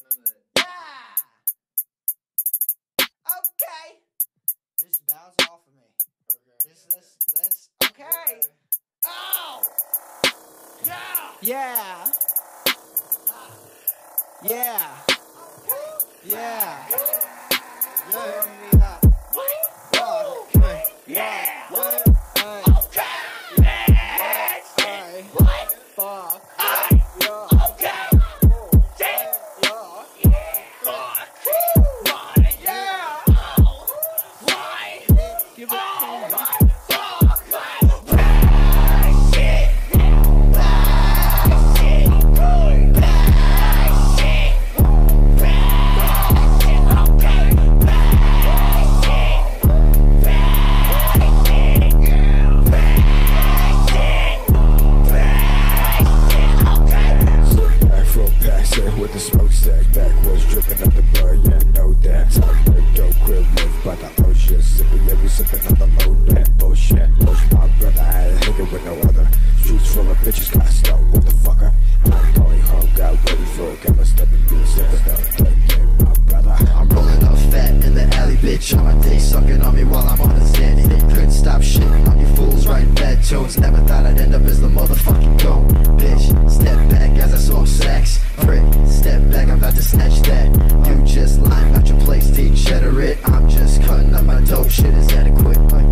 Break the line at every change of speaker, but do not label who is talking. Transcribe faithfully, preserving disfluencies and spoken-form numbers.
Yeah! Okay! Just bounce off of me. This, this, this. Okay! Oh! Yeah! Yeah! Yeah! Yeah! Warm me up. Okay. Yeah! Okay. Let's get what? Fuck. Yeah. Okay. Yeah. Fuck. Yeah. Why? Give it to me.
With the smokestack backwards, dripping up the bar, yeah, know that. Talk like dope, crib live by the ocean, sipping every sipping on the low, that bullshit. Push my brother, I ain't hanging with no other. Streets full of bitches, got stuck, what the fucker? I'm going home, got ready for it, got my stepping through, stepping up, taking my brother.
I'm rolling up fat in the alley, bitch, on my dick, sucking on me while I'm on a Xanny. Couldn't stop shitting on you fools, writing bad tunes. Never thought I'd end up as the motherfucking goat, bitch. Step back as I smoke sex, prick. Step back, I'm about to snatch that. You just lying about your place, teach cheddar it. I'm just cutting up my dope, shit is adequate.